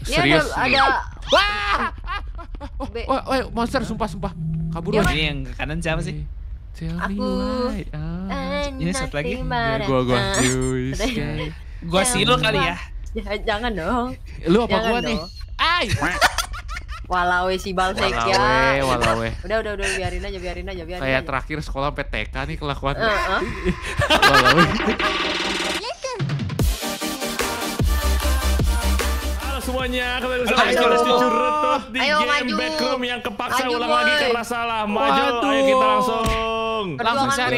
Ini Serius? ada Wah! B. Wah, monster sumpah. Kabur Dia lagi. Ini yang ke kanan siapa sih? Tell me Aku why. Ini satu lagi. Gua. Yus, guys. Gua Silo kali ya. Jangan dong. Lu apa Jangan gua nih? dong. Ai. Walawe si Balsek ya. Walawe. Udah biarin aja. Kayak terakhir sekolah PTK nih kelakuan. Heeh. Walawe. Halo semuanya, kembali bersama Ayo. Iskandar Curut di Ayo, game maju. Backroom yang kepaksa Maju, ulang lagi boy. karena salah. Maju, Waduh. ayo kita langsung. Langsung cari.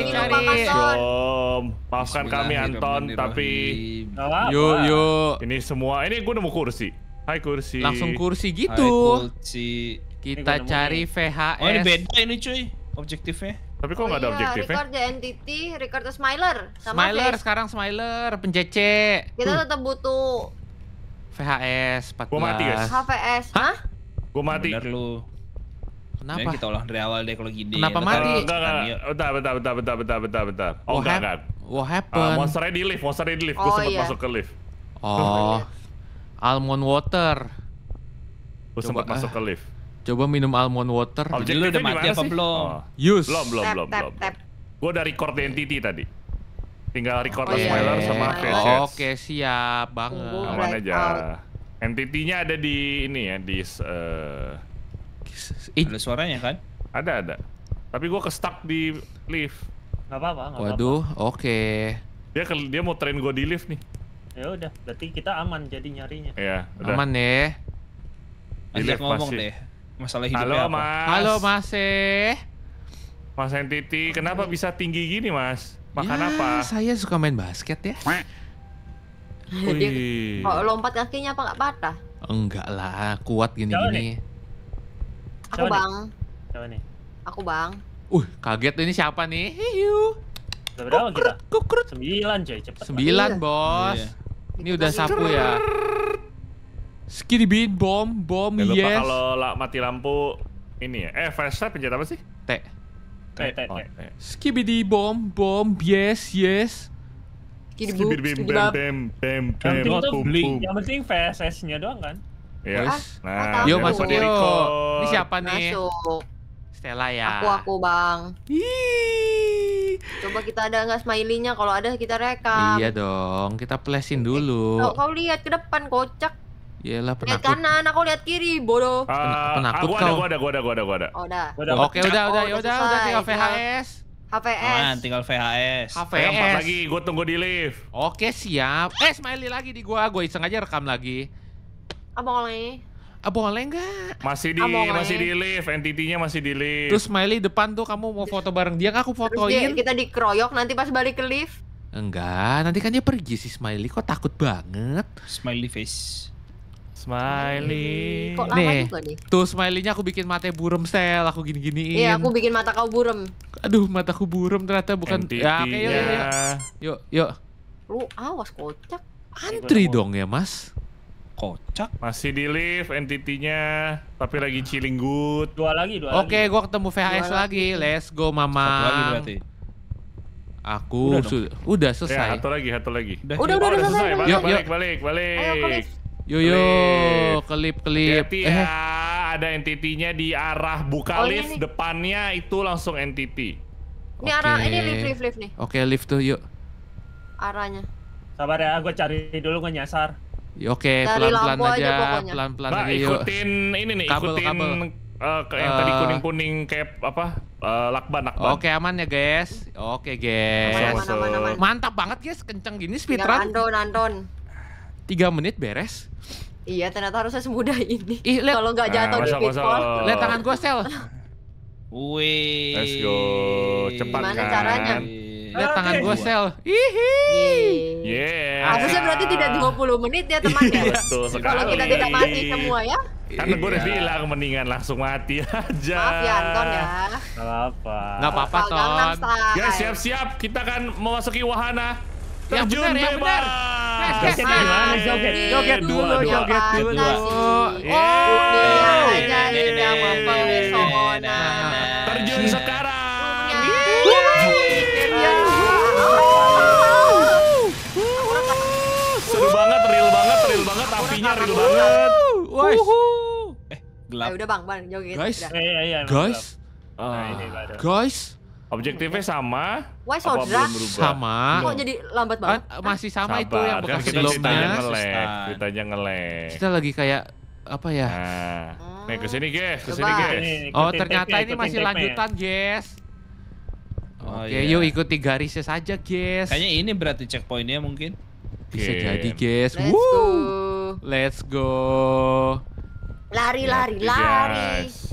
Jom, maafkan kami Anton, tapi Yuk. ini semua, ini gue nemu kursi. Hai kursi. Langsung kursi Hai, gitu. kursi. Kita cari VHS. Oh ini beda ini cuy, objektifnya. Tapi kok nggak ada objektifnya? Record the entity, record the smiler. Sama Smiler face. sekarang Smiler pencece. Kita tetap butuh VHS 14. Gua mati, guys. HVS. Hah? Gue mati. Bener lu. Kenapa? Nah, kita ulang dari awal deh kalau gini. Kenapa Ntar mati? kita Enggak. yuk. Bentar. Oh enggak. What happened? Monsternya di lift. Gue Oh, sempat iya. masuk ke lift. Oh. Almond water. Gue sempat Coba, masuk ke lift. Coba minum almond water. Jadi lu udah mati apa belum? Use. Belum. Tap. Gue udah record the entity tadi. Tinggal record Oh, the iya. smiler sama Oh, VHS. Oke, siap banget. Tunggu. Aman Right aja. out. Entity-nya ada di ini ya, di Ada suaranya kan? ada. Tapi gue ke-stuck di lift. Nggak apa-apa. Waduh, oke. Dia mau train gue di lift nih. Ya udah, berarti kita aman jadi nyarinya. Iya, udah. Aman ya. Di Ajak lift ngomong masih. deh. Masalah hidupnya Halo apa? Mas. Halo Mas. Mas Entity, kenapa bisa tinggi gini Mas? Makan Ya, apa? Saya suka main basket ya. Wih. Kalau lompat kakinya apa nggak patah? Enggak lah, kuat Siapa gini-gini. Aku Siapa nih? bang. Coba nih. Aku bang. Kaget ini siapa nih? Hiu. Udah berapa kita? Kukrut. 9 coy, cepet. 9, Iya. Bos. Iya. Ini udah sapu ya. Skidibin bom Jangan lupa yes. kalau mati lampu ini ya. Flashlight pencet apa sih? T. Oh, Skibidi bom yes. Kiri Bim bu. bim Kiri bab. bim bim Yang bim penting tuh bum beli. bum. Yang penting VSS-nya doang kan? Iya. Wes. Nah, Yuk jangan masuk lupa di yuk. record. Ini siapa nih? Masuk. Stella ya. Aku bang. Ih. Coba kita ada nggak smiley-nya? Kalau ada kita rekam. Iya dong, kita flashin dulu. Kau lihat ke depan kocak. Iyalah Lihat penakut. kanan, aku lihat kiri, bodoh. Penakut Gua kau. ada. Oh, udah. Oke, udah Oh, tinggal selesai. VHS. HVS. Tinggal VHS. Yang 4 VHS. lagi, gue tunggu di lift. Oke, siap. Smiley lagi di gua iseng aja rekam lagi. Abang oleh. Boleh nggak? Masih di lift, entity-nya masih di lift. Terus Smiley depan tuh kamu mau foto bareng dia, nggak aku Terus fotoin. kita dikeroyok nanti pas balik ke lift. Enggak, nanti kan dia pergi si Smiley. Kok takut banget? Smiley face. Smiley. Kok lama Nih. juga nih? Tuh Smiley-nya aku bikin mata burem sel, aku gini-giniin. Iya, aku bikin mata kau buram. Aduh, mataku burem ternyata bukan. Ya, oke, yuk. Lu awas kocak. Antri dong ya, Mas. Kocak. Masih di lift, entity-nya. Tapi lagi chilling good. Dua lagi. Oke, gua ketemu VHS lagi. Let's go, Mama. Satu lagi berarti. Aku Udah dong. udah Ya, selesai. satu lagi. Udah, Oh, udah selesai. Balik, Yuk, yuk. balik. Ayo ke lift. Yuk, kelip. Hati ya, ada entity-nya di arah buka Oh, ini lift, nih. depannya itu langsung entity. Ini arah, ini lift nih. Oke, lift tuh, yuk. Arahnya. Sabar ya, gue cari dulu, gue nyasar. Oke, Dari pelan-pelan lampu aja aja, pokoknya. pelan-pelan Mbak, aja yuk. ikutin ini nih, Kabel. yang tadi kuning-kuning kayak apa? Lakban. Oke, aman ya, guys. Oke, guys. Aman. Mantap banget, guys. Kenceng gini Tinggal speedrun. Anton. 3 menit beres. Iya, ternyata harusnya semudah ini. Ih, lihat. Kalau nggak jatuh di masuk. pitfall. Lihat tangan gua, Sel. Wih. Let's go. Cepat Gimana kan? caranya? Lihat tangan gua, Sel. Hihi. Yeay. Yeah. Harusnya berarti tidak 20 menit ya teman ya. Betul sekali. Kalau kita tidak mati semua ya. Karena gue udah bilang mendingan langsung mati aja. Maaf ya Anton ya. Gak apa. Nggak apa-apa, Asal Gangnam Ton. Style. Guys, siap-siap. Kita akan memasuki wahana. Yang Terjun benar, yang bebas. Joget gimana, joget? Joget dulu, joget dulu. Dunia Oh. aja indah mempesona. Terjun sekarang. Seru banget, real banget. Apinya real banget. Woi. Gelap. Udah bang, joget. Guys. Udah. Iya. Guys. Nah, ini baru. Guys. Objektifnya sama. Why Apa Sodra? belum berubah? Sama. Kok jadi lambat banget? Masih sama itu Sabar, yang kan bekas kita ceritanya sebelumnya. nge-lag, ceritanya nge-lag. Kita lagi kayak apa ya? Nah, nih kesini guys, Coba. kesini guys. Ini, Oh ikutin ternyata tape-nya, ini ikutin masih tape-nya. lanjutan guys. Oh, Oke, iya. yuk ikuti garisnya saja guys. Kayaknya ini berarti checkpointnya mungkin. Bisa Oke. jadi guys. Let's go. Let's go. Lari. Guys.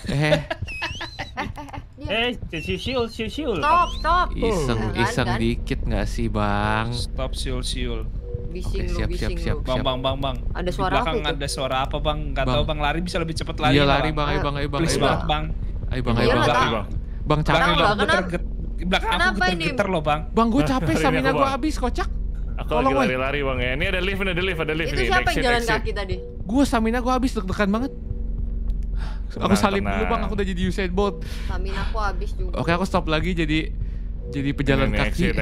Siul. Stop. Iseng Kan? dikit nggak sih bang? Stop siul. Bising Oke, lu, bising siap. lu. Bang. Ada Di suara apa belakang itu? ada suara apa bang? Gak Bang. tahu bang, lari bisa lebih cepat lari. Iya nggak, lari bang, ayo bang. Please Ayo, banget bang. Ayo bang, Iya ayo lah, bang. Bang. Bang capek Bang, bang. aku belakang aku Kenapa ini? geter-geter loh bang. Bang gue capek, Hari ini stamina aku, gue Bang. habis kocak. Aku Tolong, lagi woy. lari-lari bang ya. Ini ada lift Itu nih. siapa yang jalan Exit. kaki tadi? Gue stamina gue habis, deg-degan banget. Aku Tenang, salib dulu tenang. bang, aku udah jadi Usain Bolt. Stamina aku habis juga. Oke aku stop lagi jadi pejalan Ini, kaki.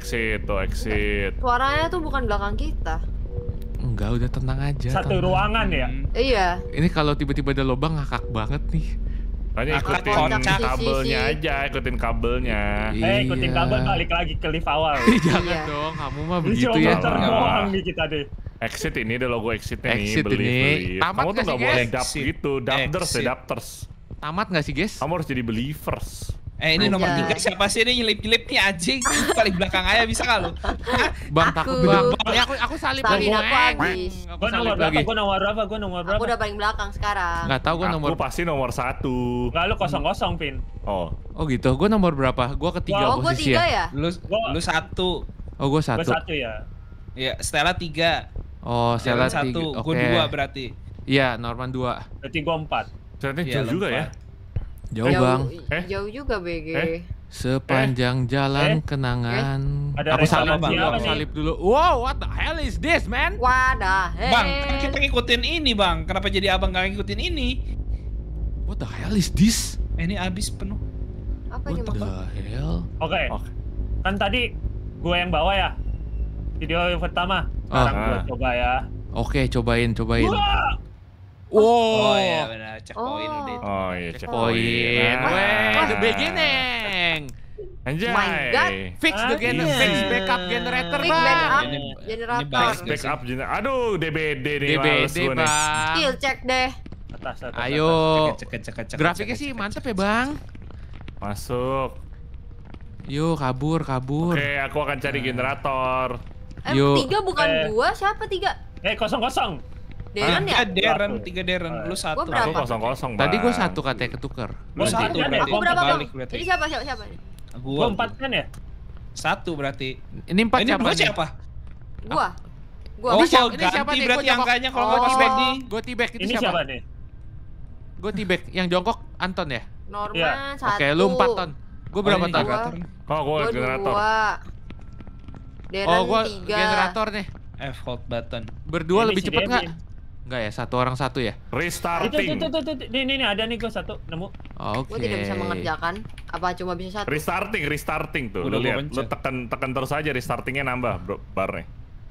exit. Suaranya tuh bukan belakang kita. Enggak, udah tenang aja. Satu tenang. ruangan ya. Iya. Ini kalau tiba-tiba ada lubang ngakak banget nih. Hanya Aku ikutin kocak. kabelnya Sisi. aja, ikutin kabelnya. Ikutin Iya. kabel balik lagi ke lift awal. Jangan Iya. dong, kamu mah Ini begitu cuma ya. muter Enggak. doang nih kita deh. Exit ini ada logo exitnya nih, Exit believe. ini. Tamat Kamu tuh nggak nggak sih, boleh guys? dap Exit. gitu, dapters Exit. ya, dapters. Tamat nggak sih guys? Kamu harus jadi believers. Ini nomor Anjay. 3 siapa sih ini nyelip-nyelip nih anjing? Paling belakang aja bisa gak lu? Bang Aku. takut bang. Ya aku salib lagi. Stamina aku Neng. habis. Aku Gua salib nomor lagi. berapa? Gua nomor berapa? Aku udah paling belakang sekarang. Nggak tahu gue nomor. Aku pasti nomor 1. Enggak, lu 0-0 Pin. Oh, Oh gitu. Gue nomor berapa? Gue ketiga Oh, gua posisi 3 ya. ya? Lu 1. Oh gue Gua satu. 1 ya. Ya, Stella 3. Oh Stella Jalan 1. tiga. Gue Oke. 2 berarti. Iya Norman 2. Berarti gua 4. ternyata Iya, jauh juga ya. Jauh bang. Jauh juga BG. Sepanjang jalan kenangan. Ada Aku salib resolusi dulu. apa Aku nih? salib dulu. Wow, what the hell is this man? Wadah. Bang, kan kita ngikutin ini bang. Kenapa jadi abang gak ngikutin ini? What the hell is this? Ini abis penuh. Apa ini What the maksudnya? hell? Oke. Oke. Kan tadi gua yang bawa ya. Video yang pertama. Sekarang Ah. gua coba ya. Oke, cobain. Wah! Wow. Oh iya benar, checkpoint Oh. udah itu. Oh iya, Poin. Nah. Weh, the beginning. Anjay. My God. Fix the Iya. fix backup generator, Fix bang. backup Ini- generator. bagus. Backup Aduh, DBD nih males DBD, gua nih. bang. Skill check deh. Atas. Ayo. Cek. Grafiknya sih mantep ya, bang. Masuk. Yuk, kabur. Oke, aku akan cari generator. Yuk. 3 bukan Eh. gua, siapa 3? 0-0. Darren ya? 3 Darren, lu 1. Gua berapa? Aku kosong, Tadi Bang. gue 1 katanya ketuker. Lu 1 Tiga, berarti. Aku berapa, Bang? Balik berarti. Ini siapa? Gua 4 kan ya? 1 berarti. Ini 4 Ini siapa dua nih? siapa? Gua. Gua. Oh, Ini siapa, kalau ini siapa ganti nih? berarti Gua jongkok. angkanya kalau Oh. nggak tibek Tibek. nih. Gue tibek itu Ini siapa? siapa nih? Gue tibek. Yang jongkok Anton ya? Norman Iya. 1. Oke, lu 4 ton. Gue berapa ini ton? generator. Oh, gua Gua generator. 2. Darren Oh, gue 3. generator nih. F hold button. Berdua Ini lebih si cepet nggak? Devin. Enggak ya, 1 orang 1 ya? Restarting. Itu. Nih, ada nih gua 1 nemu. Oke. Gua tidak bisa mengerjakan. Apa cuma bisa 1? Restarting tuh. Udah Lu gua lihat, lu pencet. tekan terus aja restartingnya nambah, bro, barnya.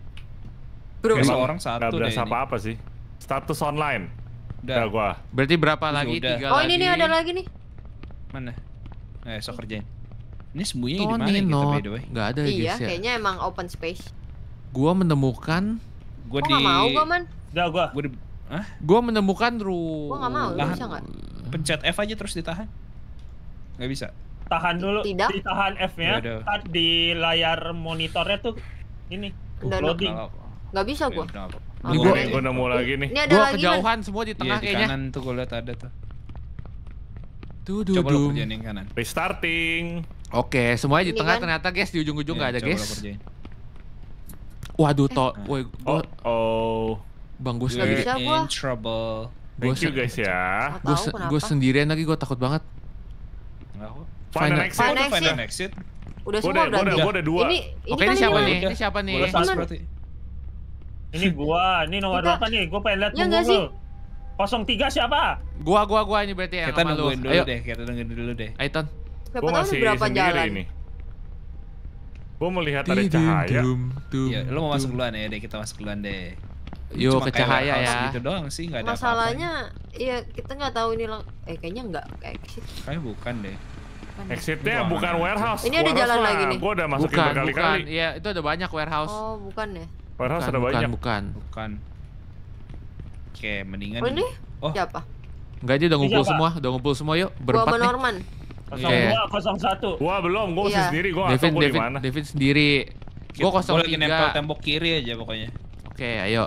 Bro, Kayak Emang seorang 1 nggak deh berasa ini. apa-apa sih. Status online. Udah. Udah gua. Berarti berapa Ini lagi? udah. 3 oh, lagi. ini nih ada lagi nih. Mana? So kerjain. Ini sembunyinya di mana Tony kita by not. the way? Nggak ada Iya, guys ya. kayaknya emang open space. Gua menemukan Gua Kok nggak mau gua, Man? Udah gua. Gua di Gua menemukan Gua nggak mau, lu Lahan. bisa nggak? pencet F aja terus ditahan. Nggak bisa. Tahan dulu. Tidak. Ditahan F-nya. Yaudah. Tar di layar monitornya tuh ini Udah, loading. Nggak bisa gua. Ini Oh, gua- ini. Gua nemu lagi nih. Ini ada gua lagi, Man. kejauhan semua di Iya tengah di kayaknya. kanan tuh gua lihat ada tuh. Tuh Coba lu dudum. kerjain yang kanan. Restarting. Oke, semuanya di Ini tengah kan. ternyata guys, di ujung-ujung nggak ada Coba lu guys. kerjain. Waduh, woi, Oh, gua Bang, gue Nggak sendiri. bisa gua. In trouble. thank you guys ya. Nggak tahu kenapa. Gue sendirian lagi, gue takut banget. Enggak kok. Find an Final- exit. Find Udah exit. find an exit. Udah Gua semua udah berarti. gua udah 2. Ini Oke, kan ini siapa Man. nih? Ini siapa nih? Gua Ini pas Man. berarti. Ini gua. Ini nomor Kita- berapa nih? Gua pengen lihat Ya di nggak sih? Google. 03 siapa? Gua ini berarti yang Kita sama lu. nungguin dulu Ayo, deh, kita nungguin dulu deh. ayo Ton. Siapa Gua tahu masih nih berapa sendiri jalan. ini. Gua melihat ada cahaya. Tidum, tum, Iya, lu mau masuk tum. duluan ya, deh kita masuk duluan deh. Yuk Cuma ke kayak cahaya warehouse ya. Gitu doang sih, nggak ada apa-apa. Masalahnya, iya kita nggak tahu ini kayaknya nggak kayak exit. Kayaknya bukan deh. Bukan. Exitnya Itu bukan aman. warehouse. Ini ada jalan lagi nih. Gue udah masukin Bukan, bukan. berkali-kali. Iya, itu ada banyak warehouse. Oh bukan ya? Warehouse Bukan, ada bukan, banyak. bukan. Bukan. Oke, mendingan. Oh ini Oh, siapa? Enggak, dia udah Ini ngumpul siapa? semua, udah ngumpul semua yuk. Gua Berempat sama nih. Norman. 02, 01. Gua belum, gua masih Iya. sendiri, gua nggak tahu gua di mana. Devin sendiri. Gua gue lagi nempel 03. tembok kiri aja pokoknya. Oke, ayo.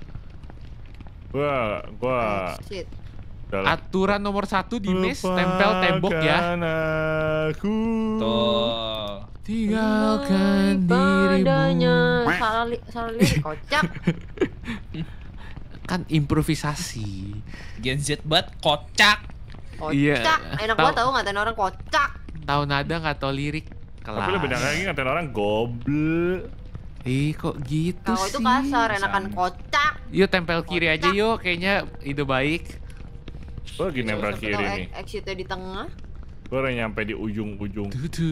Gua Exit. udah lah. Aturan nomor 1 di mes, tempel tembok ya. Lupakan aku. Tuh. Tinggalkan Padanya. dirimu. Salah lirik kocak. Kan improvisasi. Gen Z banget kocak. Iya. Kocak. Enak banget tau ngatain orang kocak. Tahu nada nggak tahu lirik. Tapi lebih Kelas. enak lagi ngatain orang goblok. Kok gitu Kalau sih? itu kasar, enakan Sama. kocak. Yuk tempel kiri aja Kocak. yuk, kayaknya ide baik. Gua lagi nempel Siapa kiri tahu nih. exitnya di tengah. Gua udah nyampe di ujung-ujung.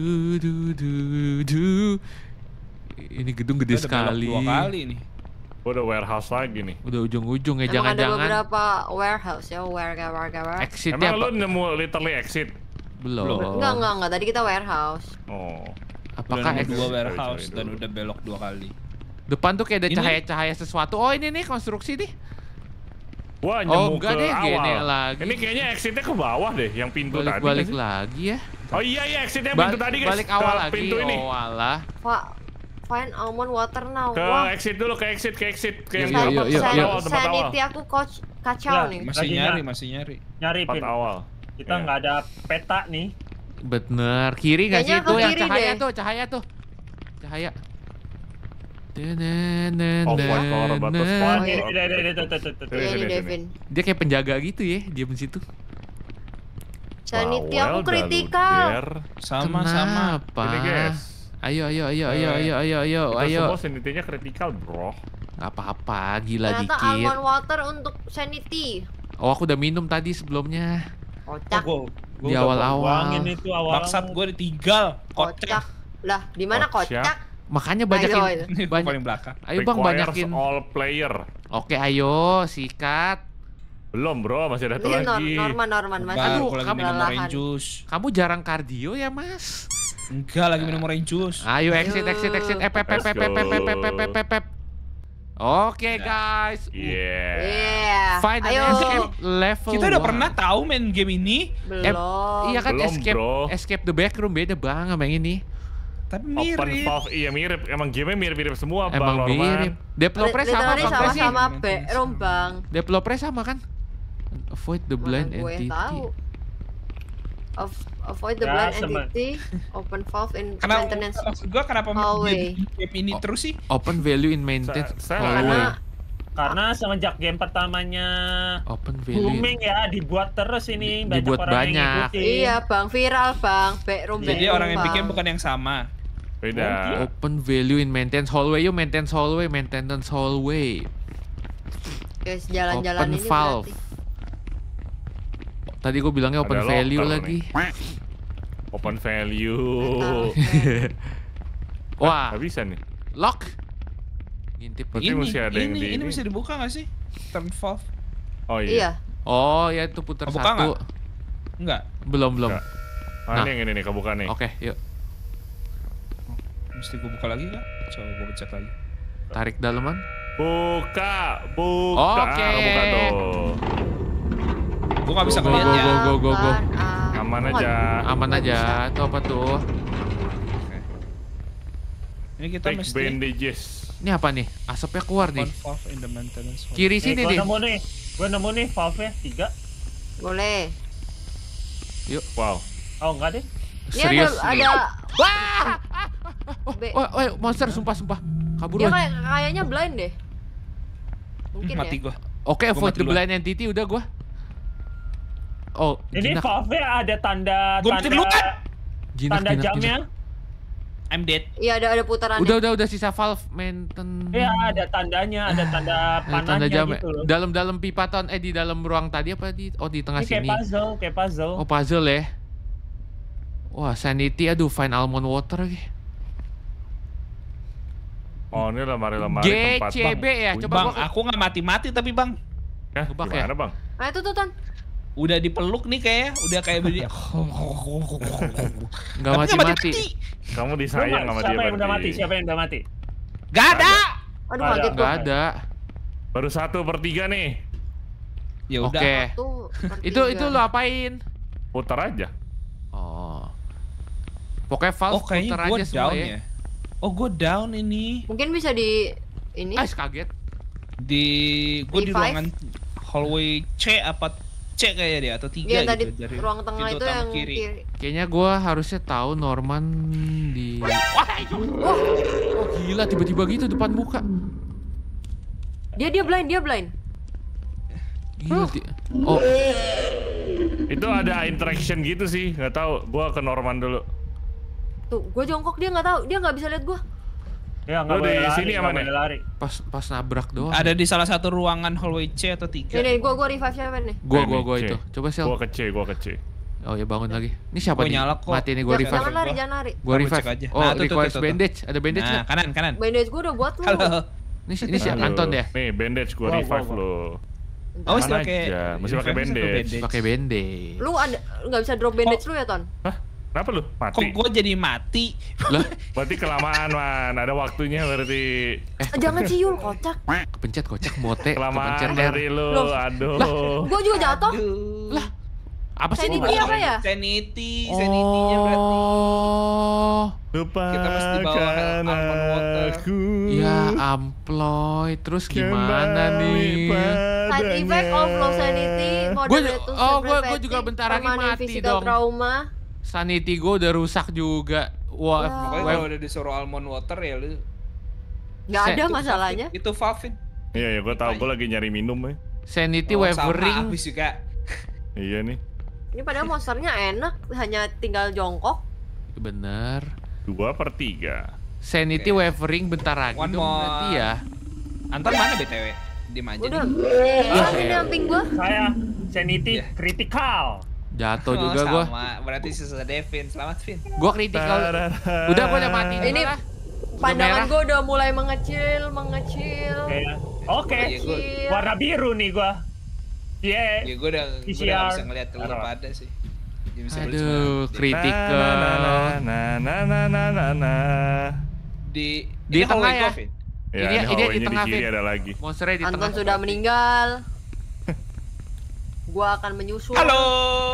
Du. Ini gedung gede Udah belok sekali. 2 kali nih. Gua udah warehouse lagi nih. Udah ujung-ujung ya, Emang ada jangan-jangan beberapa warehouse ya, warga. exitnya Emang lu apa? nemu literally exit? Belum. Enggak. Tadi kita warehouse. Oh. Apakah Udah nemu exit? 2 warehouse Cari dan dulu. udah belok 2 kali. Depan tuh kayak ada Ini- cahaya-cahaya sesuatu. Oh ini nih konstruksi nih. Gua Oh, nyemu enggak ke deh, gini awal. lagi. Ini kayaknya exitnya ke bawah deh, yang pintu tadi. Balik-balik nggak sih? lagi ya. Oh iya exitnya pintu tadi guys. Balik awal Ke lagi. Pintu ini. Oh alah. Pak, find almond water now. Ke Wah, exit dulu, ke exit. Ke yang Yuk, yuk, yuk, tempat yuk. awal, tempat awal. sanity aku kacau Ya, nih. Masih Lagi nyari, nyari. masih nyari. Nyari Tempat pin. awal. Kita Iya. nggak ada peta nih. Bener. Kiri nggak sih Kayaknya itu ke yang kiri cahaya deh. tuh, cahaya tuh. Cahaya. Oh, white collar batas. Wah, Oh, ini, oke. tuh. Sini, Iya sini, nih sini. Devin. Dia kayak penjaga gitu ya, diam di situ. Sanity Bawel aku dah lu, kritikal. Der. Sama-sama. Kenapa? Ini guys. Ayo. Kita semua sanity-nya kritikal, bro. Gak apa-apa, gila Ternyata dikit. almond water untuk sanity. Oh, aku udah minum tadi sebelumnya. Kocak. Di awal-awal. Buangin itu awal. Maksud gue ditinggal. Kocak. Lah, di mana Kocak. kocak? Makanya Ayo, banyakin. ayo. Ini Banyak. paling belakang. Ayo bang, Requires banyakin. all player. Oke, ayo sikat. Belum, bro, masih ada satu Ini lagi. Norman mas. Enggak, Aduh, aku lagi kamu minum kelelahan. orange juice. Kamu jarang kardio ya mas? Enggak, lagi minum orange juice. Ayo exit. Oke guys. Yeah. Yeah. Find an Ayo. escape level. Kita udah 1. pernah tahu main game ini, Belum. Iya kan Belum, escape bro. escape the backroom beda banget sama yang ini. tapi Open mirip. Valve, iya mirip. Emang game-nya mirip-mirip semua, Bang Emang Norman. mirip. Developernya sama Literally apa enggak sih? sama backroom bang. Developernya sama kan? Avoid the blind Mana gue entity. tahu. Avoid the Ya, blind sama. entity. Open valve in Kenapa? maintenance Maksud gua kenapa hallway. game ini terus sih? Open value in maintenance Saya- hallway. Karena semenjak game pertamanya Open value. booming ya, dibuat terus ini. Dibuat orang yang banyak. ngikutin. Iya bang, viral bang. Backroom Jadi backroom, orang yang Bang. bikin bukan yang sama. Beda. Open value in maintenance hallway. Yuk maintenance hallway. Guys, jalan-jalan Open ini valve. berarti. Tadi gue bilangnya open Ada value locker lagi. nih. Open value. Wah, Gak bisa nih. lock. Ngintip. Berarti mesti ada yang di ini ini. bisa dibuka nggak sih? Turn valve? Oh Iya. iya. Oh ya itu putar Kebuka satu. nggak? Enggak. Belum. Nggak. Nah. Ini yang ini nih kebuka nih. Oke, yuk Mesti gua buka lagi nggak? Coba gua pencet lagi. tarik daleman. Buka. Oke. Buka tuh. Gua nggak bisa Go, ngeliat ya. go. Aman Oh, aja. Aman aja. Itu apa tuh? Ini kita Take mesti bandages. Ini apa nih? Asapnya keluar nih. turn valve in the maintenance hall. Kiri sini Gue nih. nemu nih valve-nya 3. Boleh. Wow. Oh enggak deh. Ini Serius. ada Wah! Be- Wah, monster sumpah. Kabur dia woy. kayaknya blind deh. Mungkin Mati ya. gua. Oke, Gua avoid mati the duluan. blind entity udah gua. Oh, Ini jinak. valve-nya ada tanda Gua mati duluan. tanda jamnya. I'm dead. Iya ada putarannya. Udah sisa valve maintenance. Iya, ada tandanya, ada tanda Tanda panahnya jam gitu loh. dalam pipa ton di dalam ruang tadi apa di tengah Ini kayak sini. kayak puzzle. Oh, puzzle ya. Wah, sanity aduh find almond water lagi. Oh, ini lemari-lemari tempat. GCB ya, coba Bang, gua aku nggak mati-mati tapi bang. Hah, Gebak ya? gimana bang? Nah itu tuh Ton. Udah dipeluk nih kayaknya, udah kayak begini. nggak Tapi nggak mati-mati. Kamu Belum, disayang sama dia siapa yang udah mati? berarti. Siapa yang udah mati? Gak ada. Aduh Ada. kaget Nggak gua. ada. Baru 1/3 nih. Ya udah. Oke. Tuh, Itu lo apain? Putar aja. Oh. Pokoknya Valve Oh kayaknya puter gue aja semua down ya. ya. Oh gue down ini. Mungkin bisa di ini. Kaget. Gue di Revive? ruangan hallway C apa C kayaknya dia atau 3 Iya gitu tadi dari ruang tengah pintu itu utama yang kiri. kiri. Kayaknya gue harusnya tahu Norman di. Wah, oh gila tiba-tiba gitu depan muka. Dia blind, dia blind. Gila. Oh, Itu ada interaction gitu sih, nggak tahu. Gua ke Norman dulu. Tuh, gua jongkok dia nggak tahu, dia nggak bisa lihat gua. Ya nggak Lu boleh di lari, sini nggak aman boleh ya? lari. pas nabrak doang. Ada di salah satu ruangan hallway C atau 3. Nih, gua revive siapa nih? Gua C. itu. Coba sel. Gua ke C. Oh ya bangun lagi. Ini siapa Gua nih? nyala kok. Mati nih gua Jangan revive. Jangan lari, jangan lari. Gua Gua revive. cek aja. Oh, Nah, tuh, requires tuh. bandage. Ada bandage Nah, nggak? kanan. Bandage gua udah buat lu. Halo. Ini si Anton ya? Nih bandage gua Gua, revive gua. lo. Oh, Mana masih pakai aja, masih pakai bandage. Pakai bandage. Lu ada nggak bisa drop bandage lu ya, Ton? Hah? Kenapa lu? Kok Mati? gue jadi mati? Lah, Berarti kelamaan man. Ada waktunya berarti. Jangan ciul, kocak. kepencet kocak mote, Kelamaan kepencet R. dari lu. Loh. Aduh. Gua juga jatuh. Lah, Apa sih ini? Sanity apa ya? Sanity-nya berarti. Oh. Kita mesti bawa Lupakan almond water. aku. Ya amploy, terus gimana nih? Side effect of low sanity, moderate to gua juga bentar lagi permanent mati physical dong. trauma. Sanity gue udah rusak juga. Wah, Pokoknya kalau udah disuruh almond water ya lu. Nggak ada Itu masalahnya. Itu Valve. Iya ya, gue tahu. Gue lagi nyari minum ya. sanity Sama wavering. habis juga. Iya nih. Ini padahal monsternya enak, hanya tinggal jongkok. Bener. 2/3. Sanity wavering bentar lagi One dong more. berarti ya. Anton mana BTW? Diem aja Udah. nih. Ini samping gua. Saya sanity Iya. critical. Jatuh Oh, juga gua. sama. Berarti susah Devin. Selamat Vin. Gua kritikal. Udah gua udah mati Ini juga. pandangan merah. gua udah mulai mengecil. Oke. Iya, gua- Warna biru nih gua. Iya. Ya gue udah PCR. bisa ngeliat lu Taruh. pada sih. Dia bisa beli Aduh, semua. kritikal. Di Di ini tengah hallway ya? gua, Vin. Ya, Ini- ini ini di hallway-nya tengah, di kiri Vin. ada lagi. Monsternya di Anton tengah. sudah meninggal. Gua akan menyusul. Halo.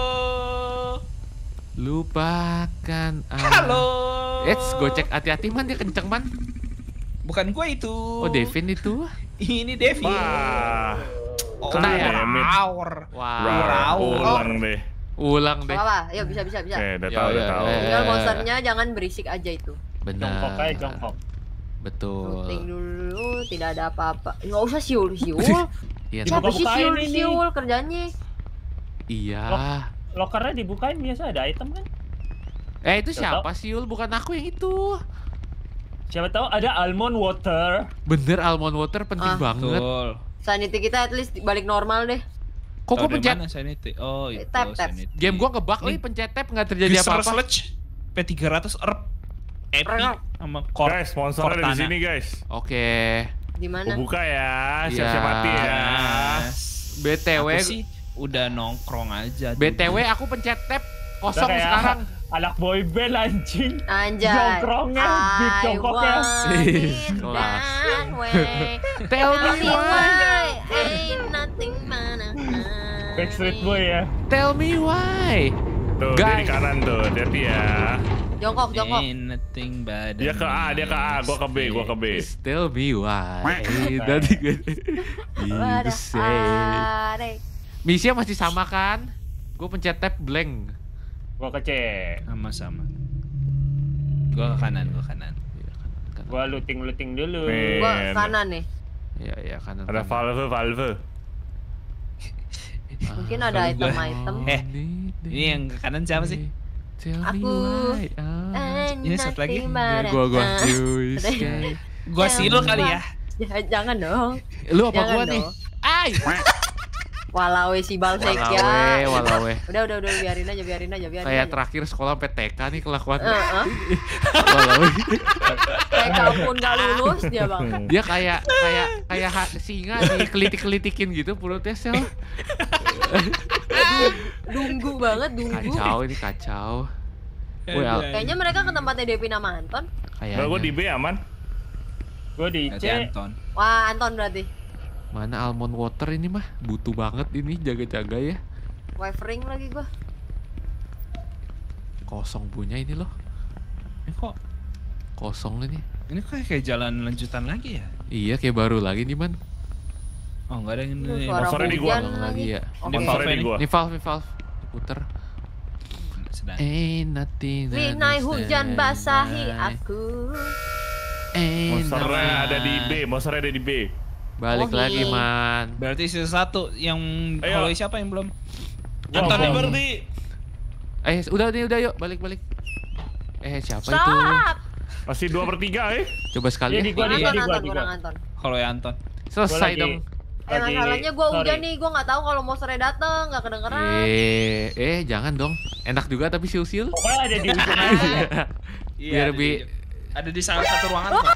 Lupakan. Halo. Gue cek hati-hati man, dia kenceng man. Bukan gue itu. Oh Devin itu. Ini Devin. Wah. Oh, Kena ya? Power. Wow. Ulang deh. Ulang deh. Apa? Yuk bisa. Oke, udah Ya, tahu, udah ya, tahu. ya. Tinggal monsternya jangan berisik aja itu. Benar. Jongkok aja jongkok. Betul. Looting dulu, tidak ada apa-apa. Nggak usah siul. Iya. Dibuka- Siapa sih bukain ini. siul kerjanya? Iya. Lokernya dibukain biasa ada item kan? Itu siapa sih Yul? Bukan aku yang itu. Siapa tahu ada almond water. Bener almond water penting Ah. banget. Betul. Sanity kita at least balik normal deh. Kok Tahu gue dari pencet mana sanity? Oh, itu Tap. sanity. game gue ngebug, pencet tab nggak terjadi Wizard apa-apa. Sludge P300 Earp Epic Earp. sama Core. Guys, monsternya ada di Cortana. sini guys. Oke. Di mana? Gua buka ya, Iya. siap-siap mati ya. BTW, Aku sih udah nongkrong aja. BTW aku pencet tab kosong Udah kayak sekarang. anak boy band anjing. Anjay. Jongkrongnya, big jongkoknya. Kelas. Tell Tell me why. Ain't nothing mana. Backstreet Boy ya. Tell me why. Tuh, dia di Guys. kanan tuh, hati-hati ya. Jongkok. Nothing but Dia ke A, gua ke B. Tell me why. Nanti gue you say. Misinya masih sama kan? Gue pencet tab blank. Gua ke C. Sama-sama. Gua ke kanan. Gua looting dulu. Nih. Gua kanan nih. Iya kanan. Ada valve. Mungkin ada item-item. Ini yang ke kanan siapa sih? Tell me Aku. why. Ini satu lagi. Gua Gua silo kali ya. Jangan dong. Lu apa Jangan gua nih? dong. Ay. Walawe si balsek Walawe, ya. walawe. Udah biarin aja. Kayak aja. terakhir sekolah sampai TK nih kelakuannya. Heeh. Walawe. TK pun gak lulus dia bang. Dia kayak singa dikelitik-kelitikin gitu perutnya sel. Dunggu banget, dunggu. Kacau. Well, Kayaknya mereka ke tempatnya Devi sama Anton. Enggak, gue di B aman. Gue di Nanti C. Anton. Wah, Anton berarti. Mana almond water ini mah? Butuh banget ini jaga-jaga ya. Wavering lagi gua. Kosong punya ini loh. Ini kok Kosong ini. ini kayak jalan lanjutan lagi ya? Iya kayak baru lagi nih man. Oh enggak ada yang ini. Suara Monsternya di gua. hujan Ulang lagi ya. Oke. Monsternya di Valve gua. Ini valve. Puter. Sedang. Ain't nothing. Rinai hujan basahi aku. Monsternya ada di B. Monsternya ada di B. Balik Oke. lagi man. Berarti sisa satu yang Ayo. Holloway siapa yang belum? Anton belum. yang berarti. Udah yuk balik. Siapa itu? Stop. Masih 2/3 Coba sekali Ini ya. gua di Anton, gua. kurang Anton. Holloway Anton. Selesai Gua lagi- dong. lagi- Masalahnya gua sorry. udah nih, gua nggak tahu kalau monsternya dateng, nggak kedengeran. Jangan dong. Enak juga tapi siul-siul. Pokoknya ada di ujung aja. Biar ada lebih- ada di salah satu ruangan kok.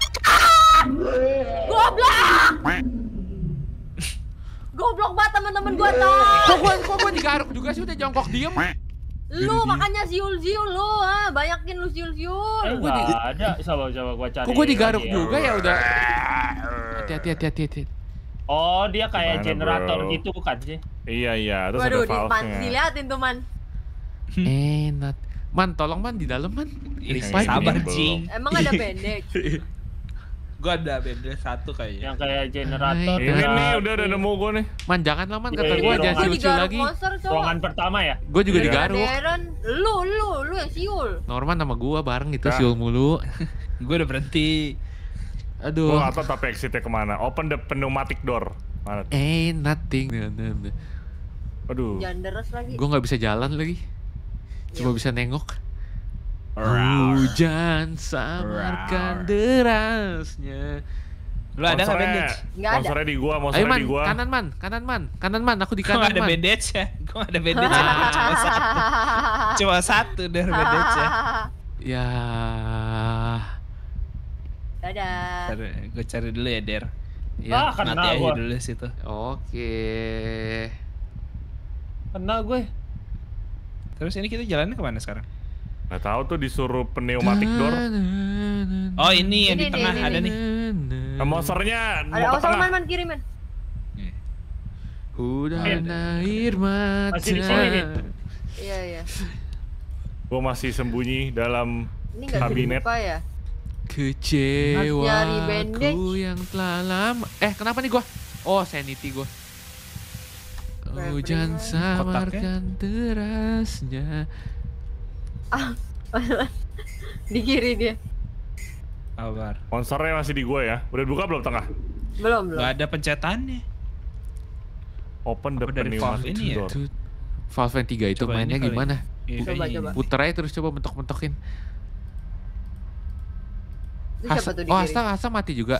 Goblok banget teman-teman gua tuh. Kok gua digaruk juga sih udah jongkok diem. Lu makanya siul lu, banyakin lu siul. Gua di- Enggak ada. Coba gua cari. Kok gua digaruk lagi ya. juga ya udah. Hati-hati. Oh, dia kayak Gimana, generator bro? gitu bukan sih? Iya. Terus Waduh, ada valve-nya. diliatin tuh man. Enak. Man, tolong man di dalam man. Ih, Respite. sabar belum. Jing. Emang ada bandage. Gua ada benda satu kayaknya. Yang kayak generator. Ini Ini nih generator. udah nemu gue nih. Man, jangan lah man Iya, kata iya, gua iya, jangan iya. siul-siul Digaruk lagi. monster cowok. Ruangan pertama ya? Gua juga Iya. digaruk. Darren, lu yang siul. Norman sama gua bareng itu Nah. siul mulu. Gua udah berhenti. Gue Aduh. gak tau tapi exitnya kemana. Open the pneumatic door. Mana? Ain't nothing. Aduh. Jangan deres lagi. Gua nggak bisa jalan lagi. Cuma bisa nengok. Rawr. Hujan samarkan derasnya. Lu ada nggak bandage? Nggak ada. Monsternya di gua, Ayo monsternya man, di gua. kanan man, aku di Gua kanan nggak ada man. bandage ya. Gua nggak ada bandage ya. Cuma satu dari bandage ya. Ya, Dadah. Gue cari dulu ya Der. ya, Kena Mati aja gua. dulu situ. oke. Kena gue. Terus ini kita jalannya kemana sekarang? Gak tahu tuh disuruh pneumatic door. Oh ini yang di Ini, tengah ini, ada ini. nih. Nah, monsternya Ada mau ke awas tengah. man kirim man. Udah Eh, air mata. masih di sini nih. Iya. Gua masih sembunyi dalam Ini nggak bisa kabinet. dibuka ya? Kecewa Nyari bandage. aku yang telah lama. Kenapa nih gua? Oh, sanity gua. Hujan samarkan derasnya. Di kiri dia. Kabar. Monsternya masih di gua ya. Udah buka belum tengah? Belum. Gak ada pencetannya. Open the Apa dari valve pneumatic ini ya? door. Valve yang 3 itu Coba mainnya ini kali. gimana? Iya, Coba, kayaknya coba. ini. Puter aja terus coba mentok-mentokin. Itu siapa tuh di kiri? Hasta mati juga.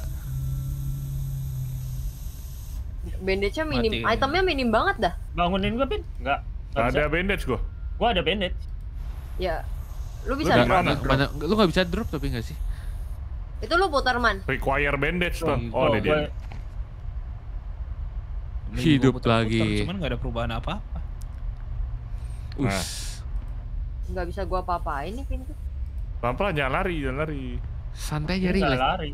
Bandage-nya minim, Mati kayaknya. itemnya minim banget dah. Bangunin gue, Pin? Enggak. Gak ada bandage gua. Gua ada bandage. Ya. Lu Lu bisa di drop. mana? Lu nggak bisa drop tapi nggak sih? Itu lu putar man. Require bandage tuh. Oh, Oh, ini dia. Ini Hidup gua puter-puter, lagi. Cuman gak ada perubahan apa-apa. Nah. Nggak bisa gua apa-apain nih pintu. Pelan-pelan jangan lari. Santai Ini aja nggak relax. lari.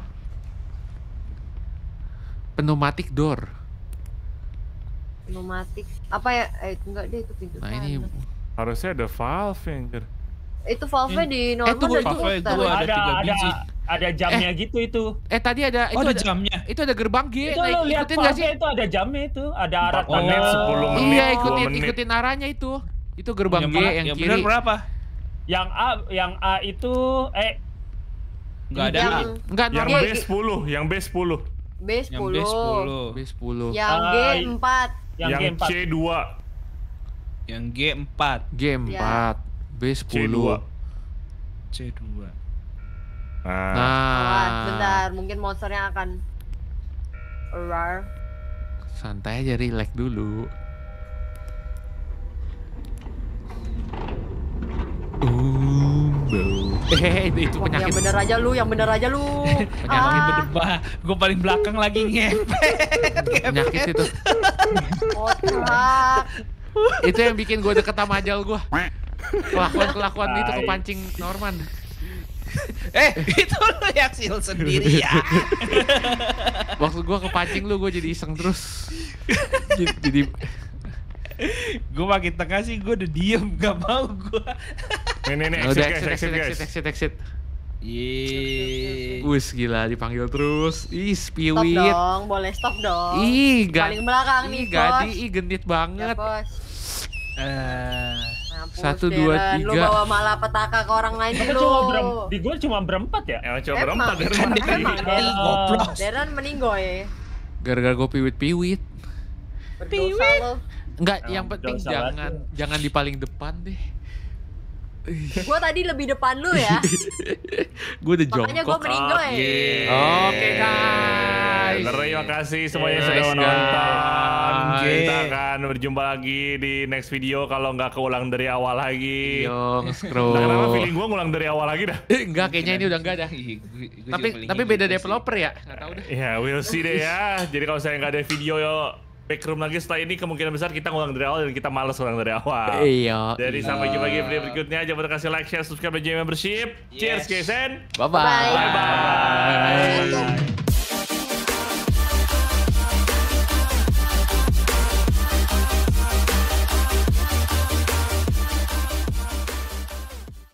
Pneumatic door. Pneumatik. Apa ya? Enggak deh itu pintu. Nah ini sana. Harusnya ada valve anjir. Itu valve di normal tunggu, dan valve putar. gua ada 3 biji. Ada jamnya gitu itu. tadi ada Oh ada jamnya. itu ada gerbang G. Itu lu lihat ikutin nggak sih? valve itu ada jamnya itu, ada 4 arah menit, 10 menit, Iya, 2 menit. ikutin arahnya itu. Itu gerbang G mana? yang Yang kiri. benar berapa? Yang A itu Gak ada. Yang Enggak Yang normal. B10, yang B10. B10. Yang B10. B10. Yang Ah, G4. yang Yang G4. C2. Yang G4. G4. Ya. B10. C2. C2. Nah, Awas, Nah, bentar, mungkin monsternya akan rar. santai aja relax dulu. Itu Wah, yang penyakit. bener aja lu, yang bener aja lu. Penyakit berdebah. Gue paling belakang lagi ngepet. Penyakit itu. Otak. Itu yang bikin gue deket sama ajal gue. Kelakuan itu kepancing Norman. Itu lu yang sil sendiri ya. Waktu gue kepancing lu, gue jadi iseng terus. Jadi Gue makin tengah sih, gue udah diem, gak mau gue. Nih, udah exit guys. exit. Yeay. Wus gila dipanggil terus. Ih, Stop spiwit. dong, boleh stop dong. Ih, Paling belakang nih, Gadi, Bos. ih genit Ya, banget. Bos. Mampus, 1, 2, Darren. Lu 3. bawa malapetaka ke orang lain Tapi dulu. di gue cuma berempat ya? Emang coba Emang. berempat dari Emang, mana? Darren. Goblok. Darren meninggoy. Gara-gara gue piwit. Berdosa lo. Enggak, Emang yang penting dosa jangan di paling depan deh. Gua tadi lebih depan lu ya. Gue udah Makanya gua jongkok. meninggoy. Oke, guys. Terima kasih semuanya yang Nice, sudah menonton. guys. Kita akan berjumpa lagi di next video kalau nggak keulang dari awal lagi. Yong, Nah, scroll. kenapa feeling gue ngulang dari awal lagi dah? Enggak, kayaknya ini udah enggak dah. Tapi beda developer ya? Enggak tahu deh. Ya, we'll see deh ya. Jadi kalau saya nggak ada video backroom lagi setelah ini, kemungkinan besar kita ngulang dari awal dan kita males ngulang dari awal. Iya. Jadi sampai jumpa lagi di video berikutnya. Jangan lupa kasih like, share, subscribe, dan join membership. Cheers guys and Bye-bye. bye-bye.